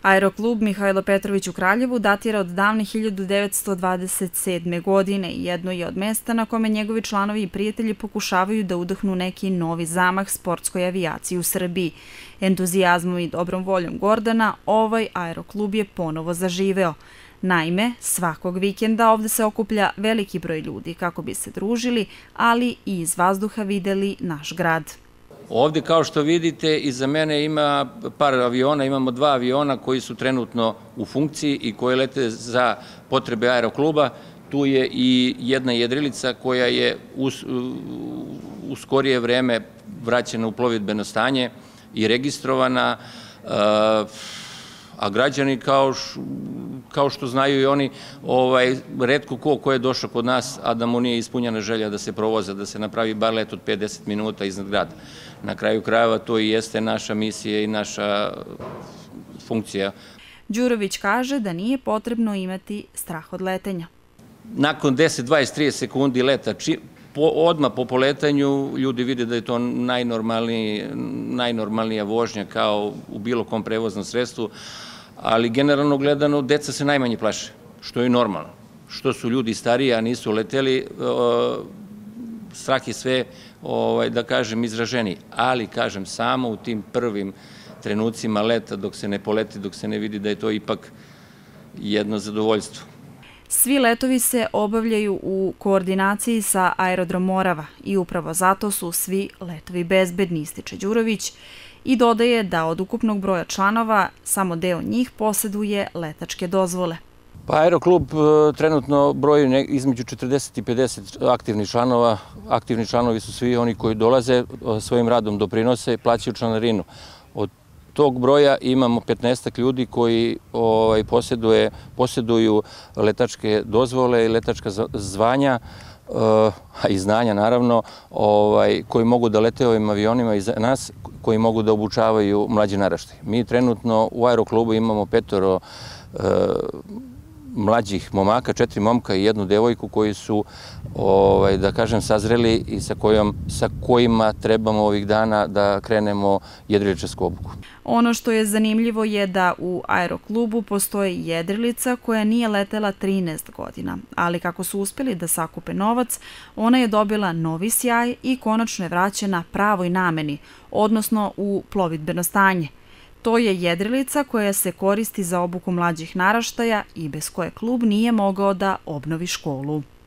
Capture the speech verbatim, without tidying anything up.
Aeroklub Mihajlo Petrović u Kraljevu datira od davne hiljadu devetsto dvadeset sedme. godine i jedno je od mesta na kome njegovi članovi i prijatelji pokušavaju da udahnu neki novi zamah sportskoj avijaciji u Srbiji. Entuzijazmom i dobrom voljom Gordana ovaj aeroklub je ponovo zaživeo. Naime, svakog vikenda ovde se okuplja veliki broj ljudi kako bi se družili, ali i iz vazduha videli naš grad. Ovde, kao što vidite, iza mene ima par aviona, imamo dva aviona koji su trenutno u funkciji i koji lete za potrebe aerokluba. Tu je i jedna jedrilica koja je u skorije vreme vraćena u plovidbeno stanje i registrovana, a građani, kao što znaju i oni, retko ko ko je došao kod nas, a da mu nije ispunjena želja da se provoza, da se napravi bar let od pet do deset minuta iznad grada. Na kraju krajeva to i jeste naša misija i naša funkcija. Đurović kaže da nije potrebno imati strah od letenja. Nakon deset, dvadeset, trideset sekundi leta, odmah po poletanju ljudi vide da je to najnormalnija vožnja kao u bilo kom prevoznom sredstvu, ali generalno gledano deca se najmanje plaše, što je normalno. Što su ljudi stariji, a nisu leteli, strah je sve, da kažem, izraženiji. Ali, kažem, samo u tim prvim trenucima leta, dok se ne poleti, dok se ne vidi da je to ipak jedno zadovoljstvo. Svi letovi se obavljaju u koordinaciji sa Aerodrom Morava i upravo zato su svi letovi bezbedni, ističe Đurović, i dodaje da od ukupnog broja članova samo deo njih poseduje letačke dozvole. Pa Aeroklub trenutno broji između četrdeset i pedeset aktivnih članova. Aktivni članovi su svi oni koji dolaze, svojim radom doprinose i plaćaju članarinu. Od tog broja imamo petnaestak ljudi koji posjeduju letačke dozvole i letačka zvanja, a i znanja naravno, koji mogu da lete ovim avionima iza nas, koji mogu da obučavaju mlađi naraštaj. Mi trenutno u Aeroklubu imamo petoro mlađih momaka, četiri momka i jednu devojku koji su, da kažem, sazreli i sa kojima trebamo ovih dana da krenemo jedriličarsku obuku. Ono što je zanimljivo je da u Aeroklubu postoji jedrilica koja nije letela trinaest godina, ali kako su uspeli da sakupe novac, ona je dobila novi sjaj i konačno je vraćena pravoj nameni, odnosno u plovidbeno stanje. To je jedrilica koja se koristi za obuku mlađih naraštaja i bez koje klub nije mogao da obnovi školu.